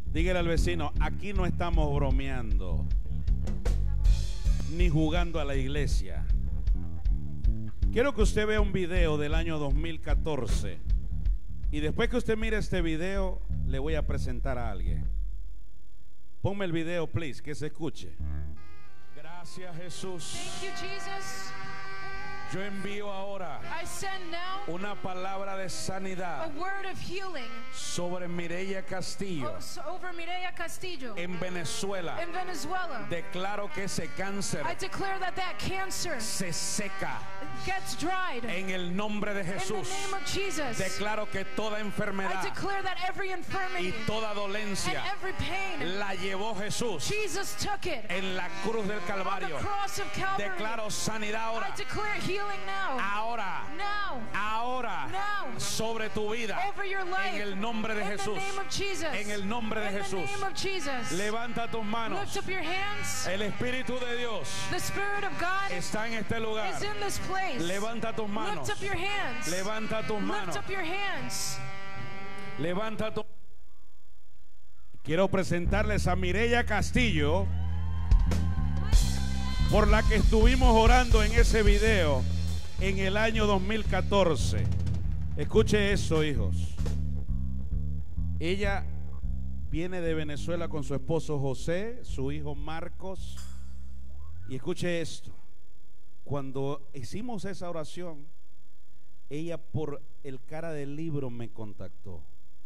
Dígale al vecino, aquí no estamos bromeando ni jugando a la iglesia. Quiero que usted vea un video del año 2014 y después que usted mire este video le voy a presentar a alguien. Ponme el video, please, que se escuche. Gracias, Jesús. Thank you, Jesus. Yo envío ahora I send now una palabra de a sanidad word of healing sobre Mireya Castillo over Mireya Castillo en Venezuela. in Venezuela. Declaro que ese cáncer I declare that that cancer se seca gets dried en el nombre de in the Jesús. name of Jesus. Declaro que toda I enfermedad declare that every y infirmity toda and dolencia every pain, la llevó Jesús Jesus took it en la cruz del on the Calvario. cross of Calvary. Declaro sanidad ahora, I declare healing now, ahora, ahora, now, sobre tu vida, over your life, en el nombre de in Jesús. the name of Jesus, En el nombre de in Jesús. the name of Jesus. Levanta tus manos. Lift up your hands. El Espíritu de Dios The Spirit of God está en este lugar. is in this place. Levanta tus manos. Lift up your hands. Levanta tus manos. Lift up your hands. Levanta tu. Quiero presentarles a Mireya Castillo, por la que estuvimos orando en ese video en el año 2014. Escuche eso, hijos. Ella viene de Venezuela con su esposo José, su hijo Marcos. Y escuche esto. Cuando hicimos esa oración, ella por el cara del libro me contactó.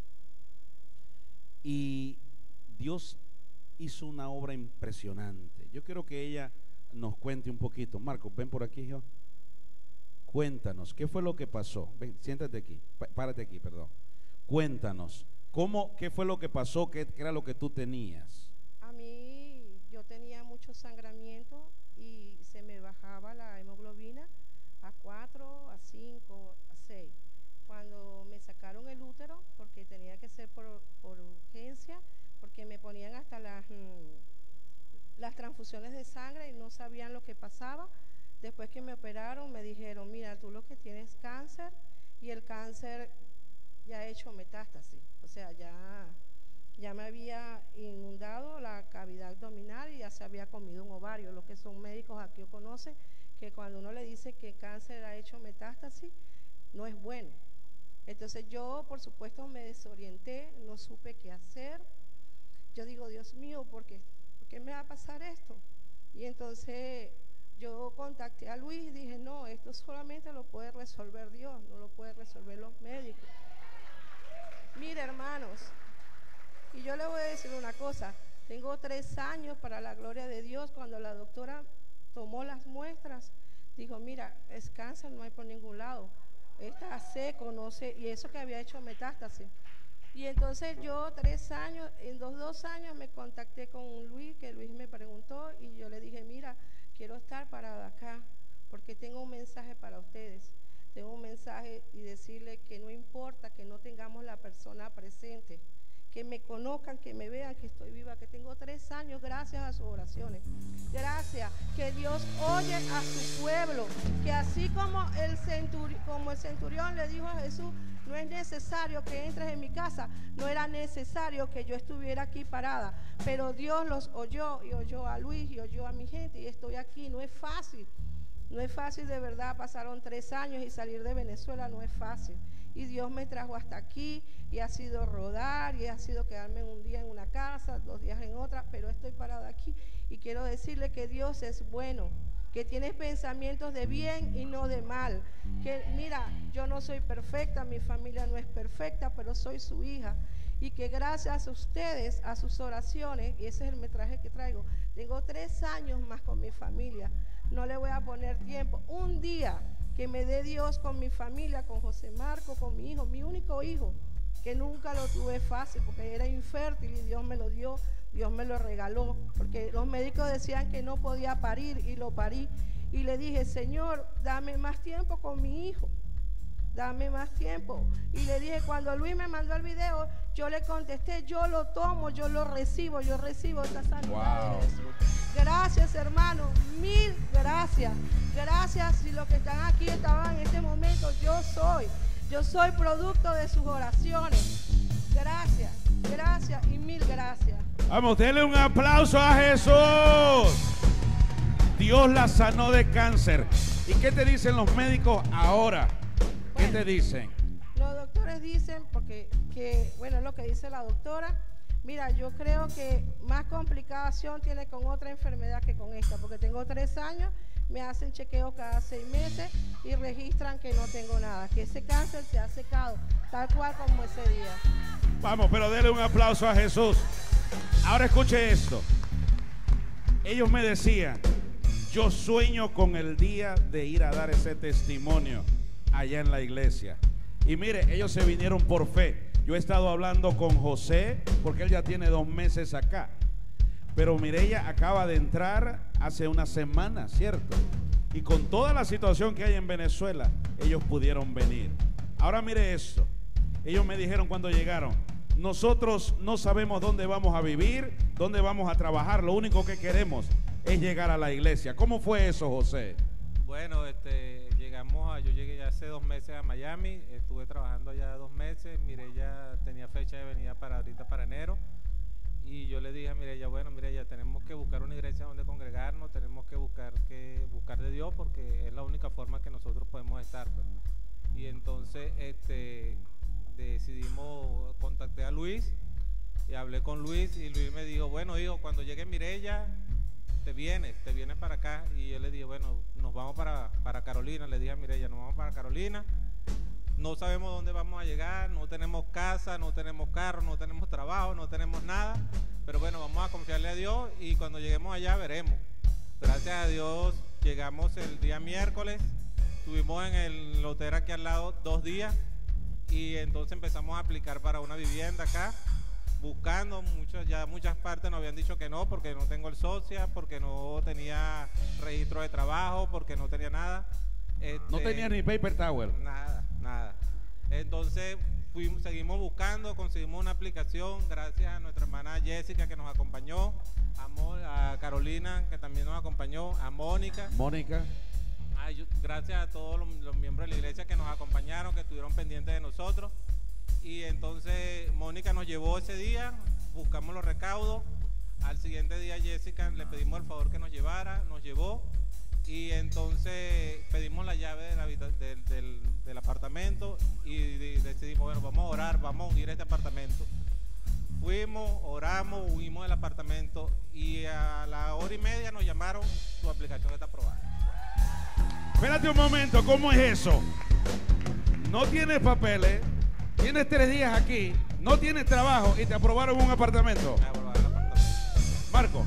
Y Dios hizo una obra impresionante. Yo quiero que ella nos cuente un poquito. Marcos, ven por aquí, hijo. Cuéntanos, ¿qué fue lo que pasó? Ven, siéntate aquí, párate aquí, perdón. Cuéntanos, ¿qué fue lo que pasó? ¿Qué era lo que tú tenías? A mí, yo tenía mucho sangramiento y se me bajaba la hemoglobina a 4, a 5, a 6. Cuando me sacaron el útero, porque tenía que ser por urgencia, porque me ponían hasta las transfusiones de sangre y no sabían lo que pasaba. Después que me operaron me dijeron, mira, tú lo que tienes es cáncer y el cáncer ya ha hecho metástasis, o sea, ya me había inundado la cavidad abdominal y ya se había comido un ovario. Los que son médicos aquí conocen que cuando uno le dice que cáncer ha hecho metástasis, no es bueno. Entonces yo, por supuesto, me desorienté, no supe qué hacer. Yo digo, Dios mío, ¿por qué me va a pasar esto? Y entonces yo contacté a Luis y dije, no, esto solamente lo puede resolver Dios, no lo puede resolver los médicos. Mire, hermanos, y yo le voy a decir una cosa, tengo 3 años para la gloria de Dios. Cuando la doctora tomó las muestras, dijo, mira, es cáncer, no hay por ningún lado, está seco, no sé, y eso que había hecho metástasis. Y entonces yo 3 años, en 2 años me contacté con Luis, que Luis me preguntó y yo le dije, mira, quiero estar parada acá porque tengo un mensaje para ustedes. Tengo un mensaje y decirle que no importa que no tengamos la persona presente, que me conozcan, que me vean que estoy viva, que tengo 3 años gracias a sus oraciones. Gracias, que Dios oye a su pueblo, que así como el centurión le dijo a Jesús, no es necesario que entres en mi casa, no era necesario que yo estuviera aquí parada, pero Dios los oyó y oyó a Luis y oyó a mi gente y estoy aquí. No es fácil, no es fácil de verdad. Pasaron 3 años y salir de Venezuela no es fácil. Y Dios me trajo hasta aquí y ha sido rodar y ha sido quedarme un día en una casa, 2 días en otra, pero estoy parada aquí y quiero decirle que Dios es bueno, que tiene pensamientos de bien y no de mal. Que mira, yo no soy perfecta, mi familia no es perfecta, pero soy su hija. Y que gracias a ustedes, a sus oraciones, y ese es el metraje que traigo, tengo 3 años más con mi familia. No le voy a poner tiempo. Un día que me dé Dios con mi familia, con José Marco, con mi hijo, mi único hijo, que nunca lo tuve fácil porque era infértil y Dios me lo dio, Dios me lo regaló, porque los médicos decían que no podía parir y lo parí. Y le dije, Señor, dame más tiempo con mi hijo, dame más tiempo. Y le dije, cuando Luis me mandó el video, yo le contesté, yo lo tomo, yo lo recibo, yo recibo esta sanidad de Jesús. Gracias, hermano, mil gracias. Gracias, si los que están aquí estaban en este momento, yo soy producto de sus oraciones. Gracias, gracias y mil gracias. Vamos, denle un aplauso a Jesús. Dios la sanó de cáncer. ¿Y qué te dicen los médicos ahora? ¿Qué te dicen? Los doctores dicen, bueno, es lo que dice la doctora. Mira, yo creo que más complicación tiene con otra enfermedad que con esta, porque tengo 3 años, me hacen chequeo cada 6 meses y registran que no tengo nada, que ese cáncer se ha secado, tal cual como ese día. Vamos, pero denle un aplauso a Jesús. Ahora escuche esto. Ellos me decían, yo sueño con el día de ir a dar ese testimonio allá en la iglesia. Y mire, ellos se vinieron por fe. Yo he estado hablando con José, porque él ya tiene 2 meses acá. Pero Mireya acaba de entrar hace una semana, ¿cierto? Y con toda la situación que hay en Venezuela, ellos pudieron venir. Ahora mire esto. Ellos me dijeron cuando llegaron, nosotros no sabemos dónde vamos a vivir, dónde vamos a trabajar. Lo único que queremos es llegar a la iglesia. ¿Cómo fue eso, José? Bueno, yo llegué ya hace 2 meses a Miami, estuve trabajando allá 2 meses, Mireya tenía fecha de venida para ahorita para enero, y yo le dije a Mireya, bueno, Mireya, tenemos que buscar una iglesia donde congregarnos, tenemos que buscar de Dios, porque es la única forma que nosotros podemos estar, pues. Y entonces decidimos, contacté a Luis y hablé con Luis, y Luis me dijo, bueno, hijo, cuando llegue Mireya te vienes para acá. Y yo le dije, bueno, nos vamos para Carolina. Le dije a Mireya, nos vamos para Carolina, no sabemos dónde vamos a llegar, no tenemos casa, no tenemos carro, no tenemos trabajo, no tenemos nada, pero bueno, vamos a confiarle a Dios, y cuando lleguemos allá veremos. Gracias a Dios llegamos el día miércoles, estuvimos en el hotel aquí al lado 2 días, y entonces empezamos a aplicar para una vivienda acá, buscando, muchas partes nos habían dicho que no, porque no tengo el socia, porque no tenía registro de trabajo, porque no tenía nada. No tenía ni paper towel. Nada. Entonces seguimos buscando, conseguimos una aplicación, gracias a nuestra hermana Jessica que nos acompañó, a Carolina que también nos acompañó, a Mónica. Gracias a todos los miembros de la iglesia que nos acompañaron, que estuvieron pendientes de nosotros. Y entonces Mónica nos llevó ese día, buscamos los recaudos. Al siguiente día Jessica le pedimos el favor que nos llevara, nos llevó, y entonces pedimos la llave del apartamento y decidimos, bueno, vamos a orar, vamos a unir este apartamento. Fuimos, oramos, unimos el apartamento, y a la 1:30 nos llamaron, tu aplicación está aprobada. Espérate un momento, ¿cómo es eso? No tienes papeles, tienes 3 días aquí, no tienes trabajo y te aprobaron un apartamento. Me aprobaron el apartamento. Marco.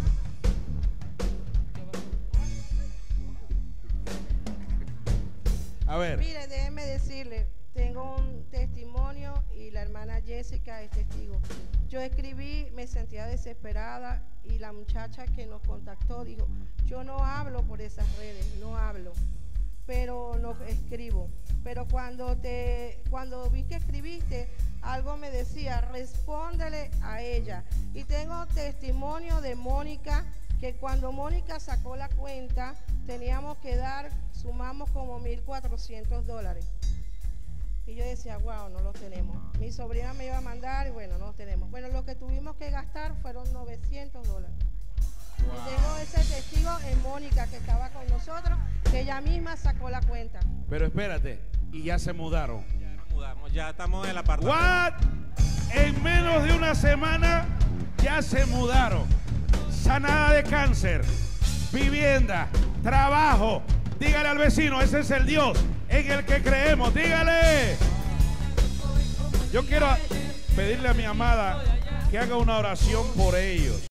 A ver. Mire, déjeme decirle, tengo un testimonio y la hermana Jessica es testigo. Yo escribí, me sentía desesperada, y la muchacha que nos contactó dijo, yo no hablo por esas redes, no hablo, pero no escribo. Pero cuando vi que escribiste, algo me decía, respóndele a ella. Y tengo testimonio de Mónica, que cuando Mónica sacó la cuenta, teníamos que sumamos como $1,400. Y yo decía, wow, no los tenemos. Mi sobrina me iba a mandar y bueno, no los tenemos. Bueno, lo que tuvimos que gastar fueron $900. Wow. Y tengo ese testigo en Mónica, que estaba con nosotros, que ella misma sacó la cuenta. Pero espérate, y ya se mudaron. Ya nos mudamos, ya estamos en el apartamento. ¿What? En menos de una semana ya se mudaron. Sanada de cáncer, vivienda, trabajo. Dígale al vecino, ese es el Dios en el que creemos. Dígale. Yo quiero pedirle a mi amada que haga una oración por ellos.